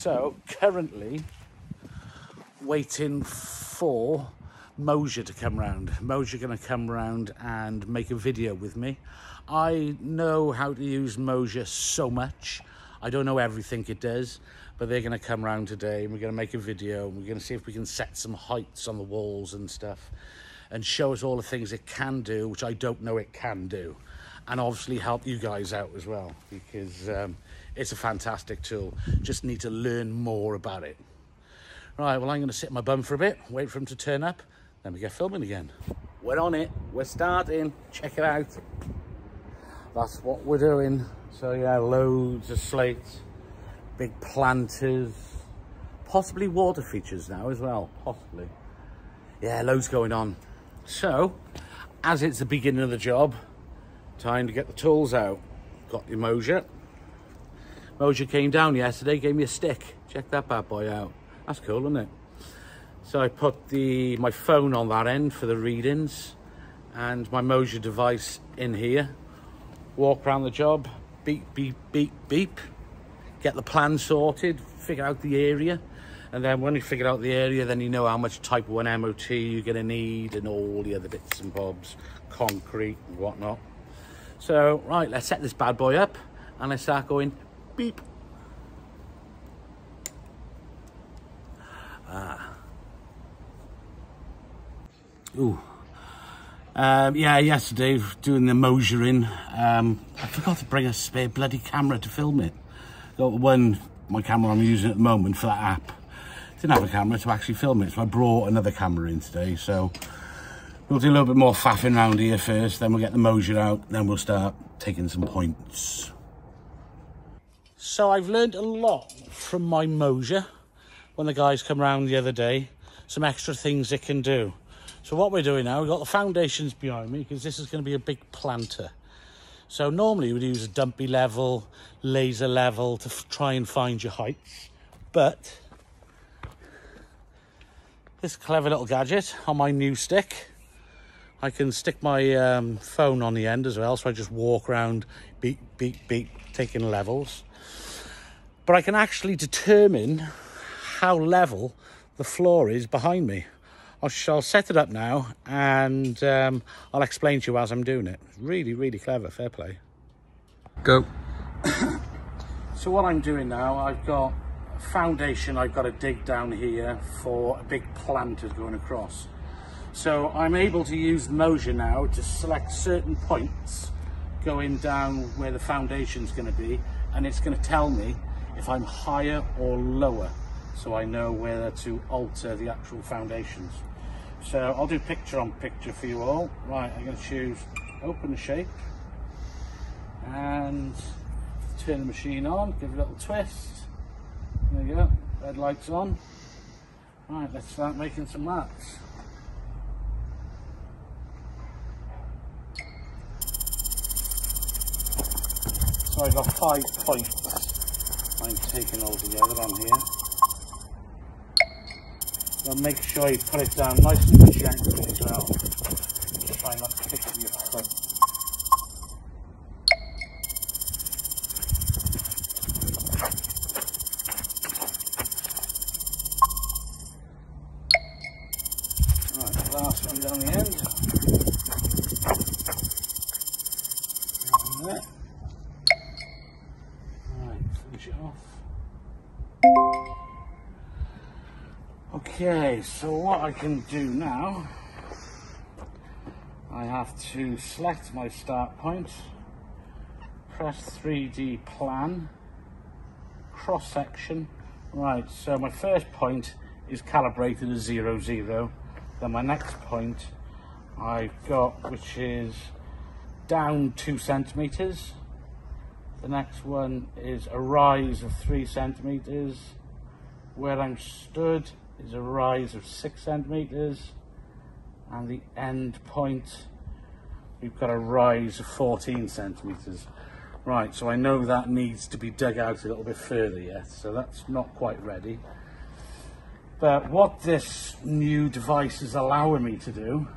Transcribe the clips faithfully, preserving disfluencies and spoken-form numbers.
So currently waiting for Moasure to come round. Moasure going to come round and make a video with me. I know how to use Moasure so much. I don't know everything it does, but they're going to come round today and we're going to make a video and we're going to see if we can set some heights on the walls and stuff and show us all the things it can do, which I don't know it can do, and obviously help you guys out as well, because um, it's a fantastic tool. Just need to learn more about it. Right, well, I'm going to sit in my bum for a bit, wait for him to turn up, then we get filming again. We're on it, we're starting, check it out. That's what we're doing. So yeah, loads of slates, big planters, possibly water features now as well, possibly. Yeah, loads going on. So, as it's the beginning of the job, time to get the tools out. Got your Moasure. Moasure came down yesterday, gave me a stick. Check that bad boy out. That's cool, isn't it? So I put the my phone on that end for the readings and my Moasure device in here. Walk around the job, beep, beep, beep, beep. Get the plan sorted, figure out the area. And then when you figure out the area, then you know how much type one M O T you're going to need and all the other bits and bobs, concrete and whatnot. So, right, let's set this bad boy up and let's start going beep. Ah. Ooh. Um, yeah, yesterday, doing the Moasuring, um, I forgot to bring a spare bloody camera to film it. Got the one, my camera I'm using at the moment for that app. Didn't have a camera to actually film it, so I brought another camera in today. So we'll do a little bit more faffing around here first, then we'll get the Moasure out, then we'll start taking some points. So I've learned a lot from my Moasure when the guys come round the other day, some extra things it can do. So what we're doing now, we've got the foundations behind me because this is going to be a big planter. So normally you would use a dumpy level, laser level to f try and find your heights. But this clever little gadget on my new stick, I can stick my um, phone on the end as well. So I just walk around, beep, beep, beep, taking levels. But I can actually determine how level the floor is behind me. I shall set it up now and um, I'll explain to you as I'm doing it. Really, really clever, fair play. Go. So what I'm doing now, I've got a foundation I've got to dig down here for a big planter going across. So I'm able to use Moasure now to select certain points going down where the foundation's going to be, and it's going to tell me if I'm higher or lower, so I know whether to alter the actual foundations. So I'll do picture on picture for you all. Right, I'm going to choose open the shape and turn the machine on, give it a little twist. There you go, red light's on. Right, let's start making some marks. So I've got five points I'm taking all together on here. So make sure you put it down nice and gently as well. Just try not to kick with your foot. Right, last one down the end. And there. Right, finish it off. Okay, so what I can do now, I have to select my start point, press three D plan, cross section. Right, so my first point is calibrated as zero, zero. Then my next point I've got, which is down two centimeters. The next one is a rise of three centimeters. Where I'm stood is a rise of six centimeters, and the end point we've got a rise of fourteen centimeters. Right, so I know that needs to be dug out a little bit further yet, so that's not quite ready. But what this new device is allowing me to do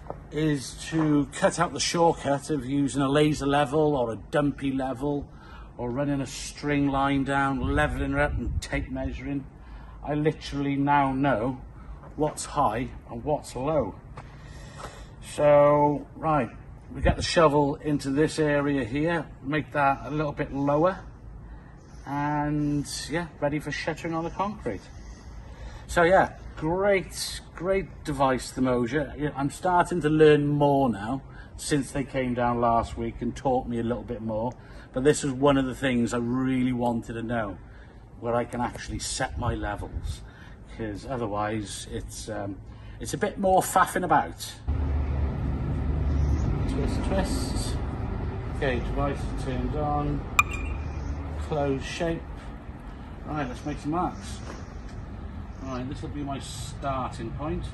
is to cut out the shortcut of using a laser level or a dumpy level or running a string line down, leveling her up and tape measuring. I literally now know what's high and what's low. So, right, we get the shovel into this area here, make that a little bit lower, and yeah, ready for shuttering on the concrete. So yeah, great, great device, the Moasure. I'm starting to learn more now since they came down last week and taught me a little bit more. But this is one of the things I really wanted to know, where I can actually set my levels, because otherwise it's um, it's a bit more faffing about. Twist, twist. Okay, device turned on. Closed shape. Right, let's make some marks. Right, this will be my starting point.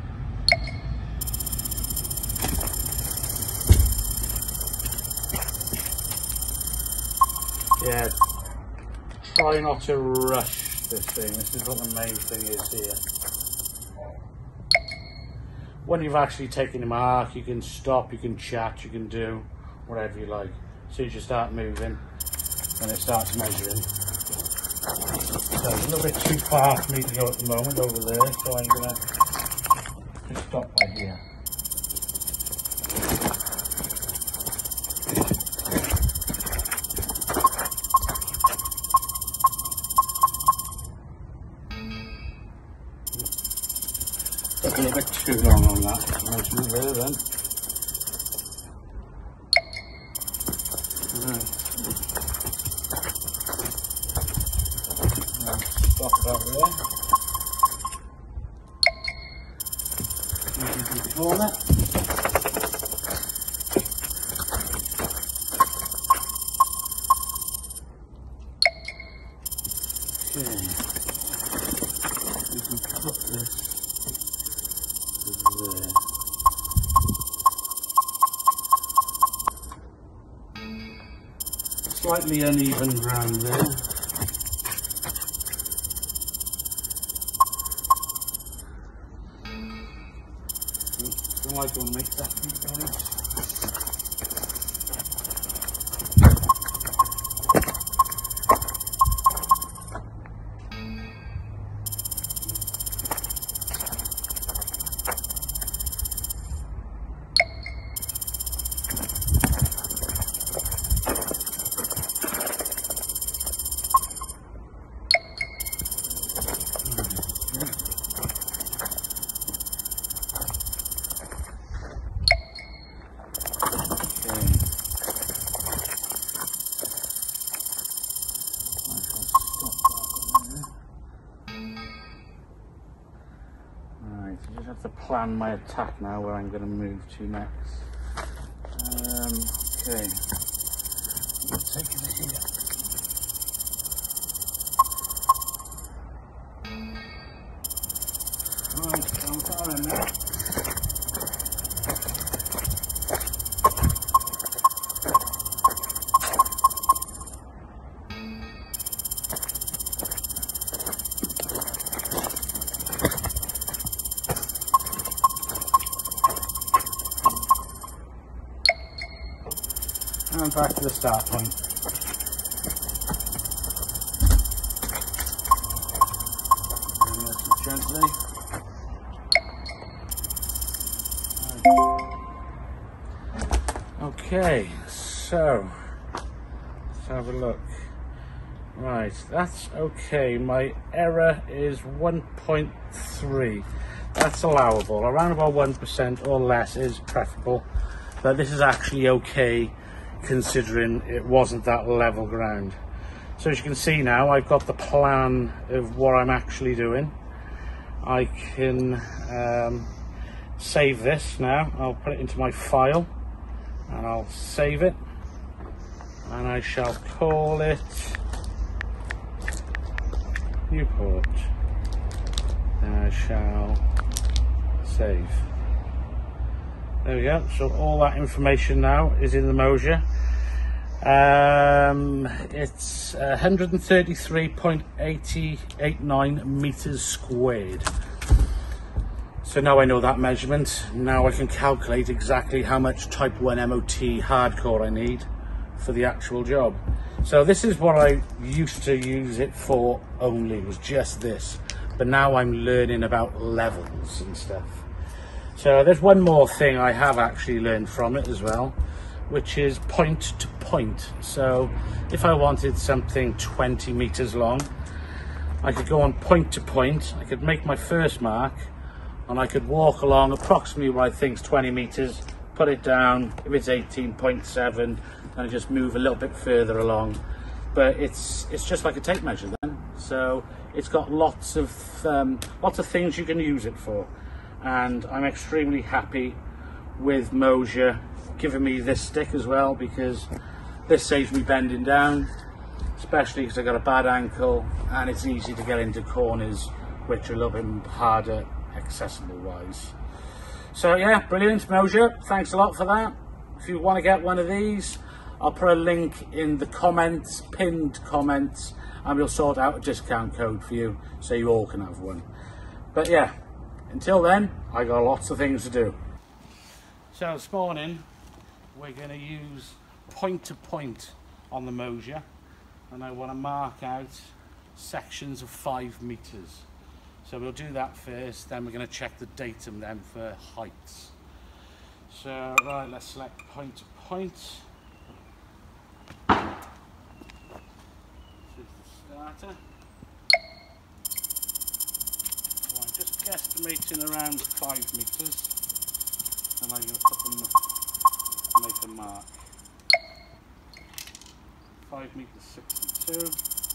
Yeah, try not to rush this thing. This is what the main thing is here. When you've actually taken a mark, you can stop, you can chat, you can do whatever you like. As soon as you start moving, and it starts measuring. So it's a little bit too far for me to go at the moment over there, so I'm gonna just stop by here. Took a little bit too long on that measurement there then. Right. Stop about there. Easy to corner. Okay. We can put this there. Slightly uneven ground there. Don't like to make that guys. I just have to plan my attack now, where I'm going to move to next. Um, okay, I'm taking it here. Right, I'm far in now. And back to the start point. And nice and gently. Okay, so let's have a look. Right, that's okay. My error is one point three. That's allowable. Around about one percent or less is preferable, but this is actually okay, considering it wasn't that level ground. So as you can see now, I've got the plan of what I'm actually doing. I can um, save this now. I'll put it into my file and I'll save it, and I shall call it Newport, and I shall save. There we go. So all that information now is in the Moasure. Um, it's one hundred thirty-three point eight eight nine meters squared. So now I know that measurement. Now I can calculate exactly how much type one M O T hardcore I need for the actual job. So this is what I used to use it for only, was just this. But now I'm learning about levels and stuff. So there's one more thing I have actually learned from it as well, which is point to point. So if I wanted something twenty meters long, I could go on point to point. I could make my first mark and I could walk along approximately what I think is twenty meters, put it down. If it's eighteen point seven, then I just move a little bit further along. But it's it's just like a tape measure then. So it's got lots of um, lots of things you can use it for. And I'm extremely happy with Moasure giving me this stick as well, because this saves me bending down, especially because I got a bad ankle and it's easy to get into corners which are a little bit harder accessible wise. So yeah, brilliant Moasure, thanks a lot for that. If you want to get one of these, I'll put a link in the comments, pinned comments, and we'll sort out a discount code for you so you all can have one. But yeah, until then, I got lots of things to do. So this morning, we're going to use point to point on the Moasure, and I want to mark out sections of five meters. So we'll do that first, then we're going to check the datum then for heights. So right, let's select point to point. This is the starter. So I'm just guesstimating around five meters, and I'm going to put them, make a mark. Five meters sixty-two.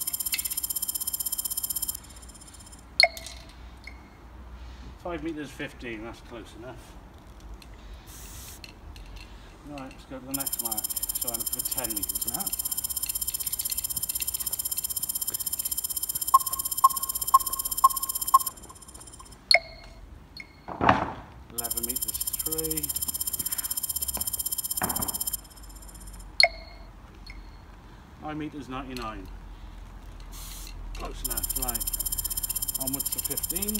Five meters fifteen, that's close enough. Right, let's go to the next mark. So I'm up for ten meters now. eleven meters three. nine meters ninety-nine. Close enough, right. Onwards to fifteen.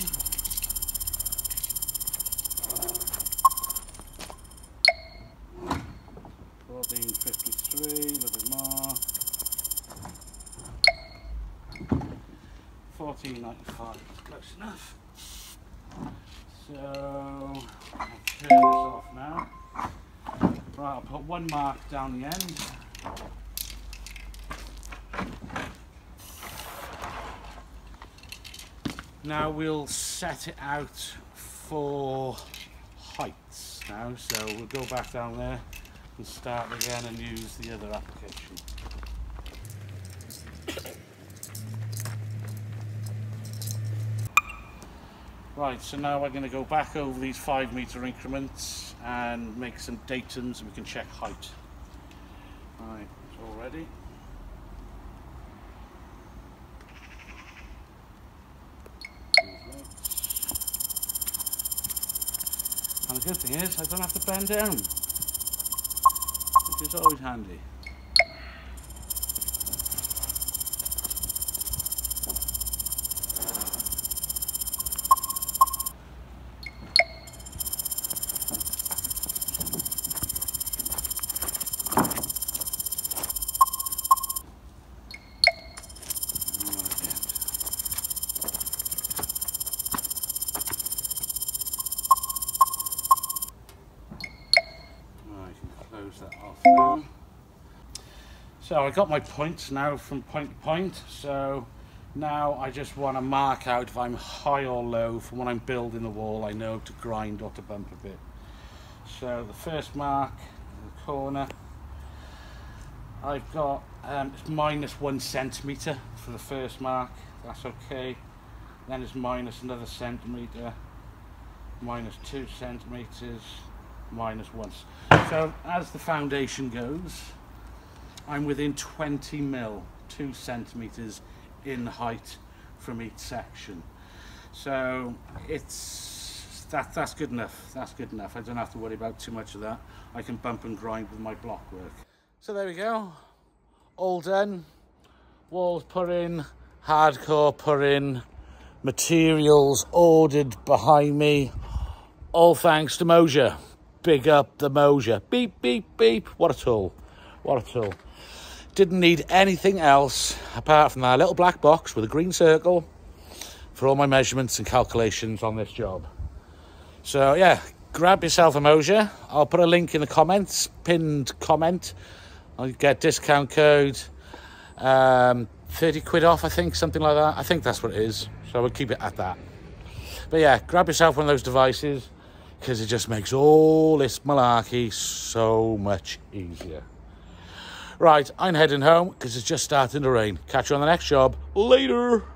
fourteen fifty-three, a little bit more. fourteen ninety-five, close enough. So I'll turn this off now. Right, I'll put one mark down the end. Now we'll set it out for heights now, so we'll go back down there and start again and use the other application. Right, so now we're going to go back over these five meter increments and make some datums and we can check height. Right, it's all ready. And the good thing is I don't have to bend down, which is always handy. That off now. So I got my points now from point to point, so now I just want to mark out if I'm high or low from when I'm building the wall. I know to grind or to bump a bit. So the first mark in the corner, I've got um, it's minus one centimetre for the first mark, that's okay. Then it's minus another centimetre, minus two centimetres, minus one. So as the foundation goes, I'm within twenty mil, two centimeters in height from each section. So it's that that's good enough. That's good enough. I don't have to worry about too much of that. I can bump and grind with my block work. So there we go. All done. Walls put in, hardcore put in, materials ordered behind me. All thanks to Moasure. Big up the Moasure. Beep, beep, beep. What a tool. What a tool. Didn't need anything else apart from that little black box with a green circle for all my measurements and calculations on this job. So yeah, grab yourself a Moasure. I'll put a link in the comments, pinned comment. I'll get discount code, um, thirty quid off, I think, something like that. I think that's what it is. So we'll keep it at that. But yeah, grab yourself one of those devices because it just makes all this malarkey so much easier. Right, I'm heading home because it's just starting to rain. Catch you on the next job. Later.